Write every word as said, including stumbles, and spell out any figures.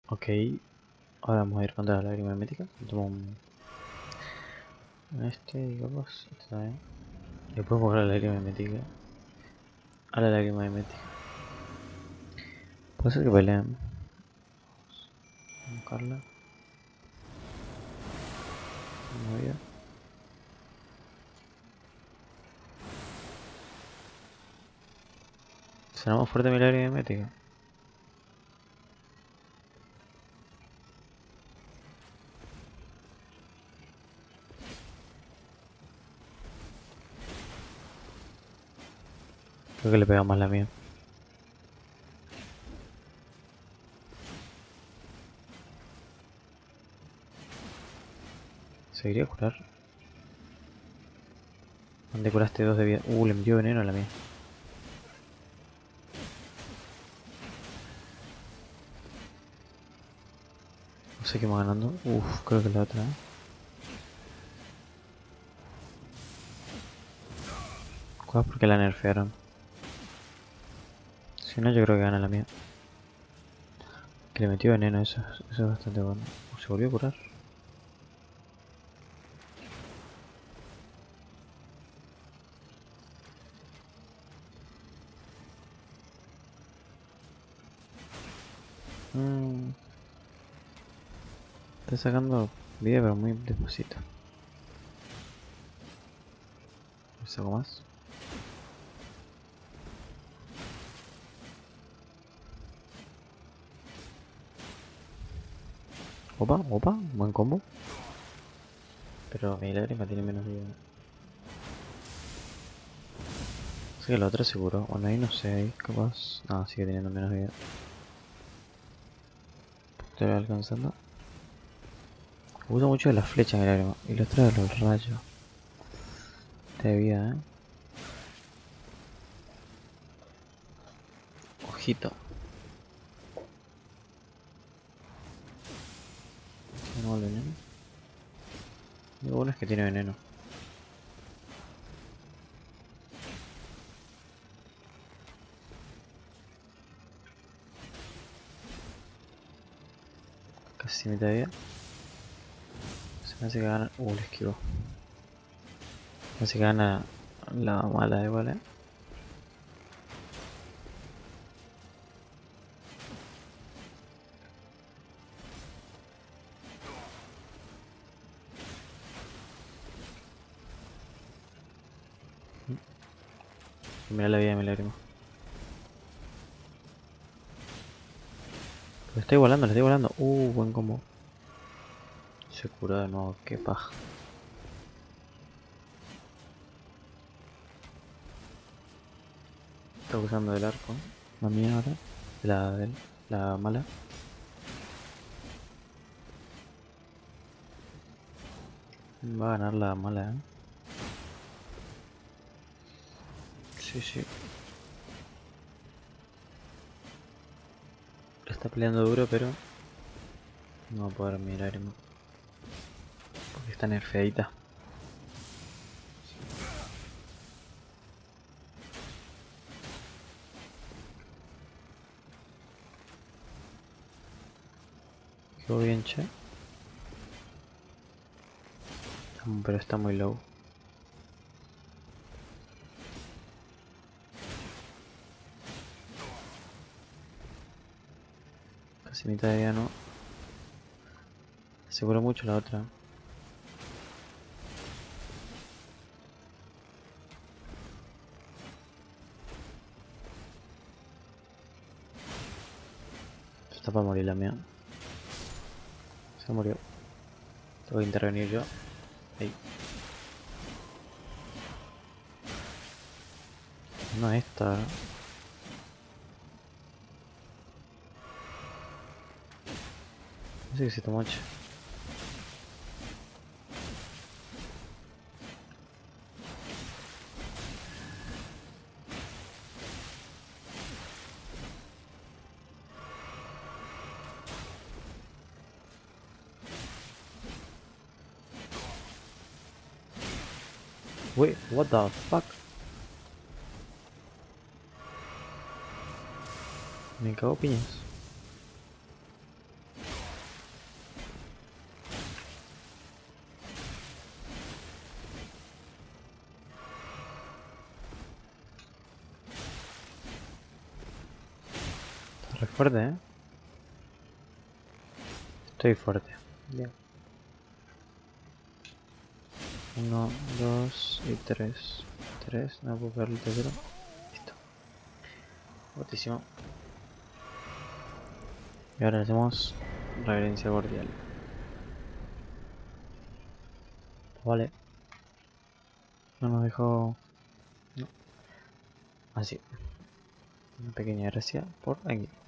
Ok, ahora vamos a ir contra la lágrima hermética. Tomo un... este, digamos, este también. Después jugar a la lágrima hermética. A la lágrima hermética. Puede ser que peleen. Vamos a buscarla. Muy bien. Será más fuerte mi lágrima hermética. Creo que le pega más la mía. ¿Seguiría a curar? ¿Dónde curaste dos de vida? Uh, le metió veneno a la mía. No sé qué va ganando. Uf, creo que la otra. ¿eh? ¿Cuál? Porque la nerfearon. Si no, yo creo que gana la mía. Que le metió veneno, eso, eso es bastante bueno. Uh, se volvió a curar. Mm, está sacando vida, pero muy despacito. ¿Saco más? Opa, opa, buen combo. Pero mi lágrima tiene menos vida. Sé que la otra seguro. Bueno, ahí no sé, ahí capaz. No, sigue teniendo menos vida. Estoy alcanzando. Uso mucho de las flechas en el lágrima. Y la otra de los rayos. De vida, eh. Ojito. ¿No el veneno? Lo bueno es que tiene veneno. Casi mitad de vida. Se me hace que gana. Uh, le esquivo. Se me hace que gana la mala igual, eh. Mira la vida de mi lágrima. Lo estoy volando, lo estoy volando. Uh, buen combo. Se curó de nuevo, qué paja. Está usando el arco. La mía ahora. La de él. La mala. Va a ganar la mala, eh. Sí, sí. Está peleando duro, pero no va a poder mirar porque está nerfeadita. Quedó bien, che. Pero está muy low. Casi mitad de vida no. Aseguró mucho la otra. Está para morir la mía. Se murió. Tengo que intervenir yo. Ahí. No esta. No sé qué se tomó, che. Wait, what the fuck? Me cago piñas. Re fuerte, ¿eh? Estoy fuerte. Bien. Uno, dos y tres. Tres, no puedo pegarle el tercero. Listo. Fortísimo. Y ahora le hacemos reverencia cordial. Vale. No nos dejó... No. Así. Una pequeña gracia por aquí.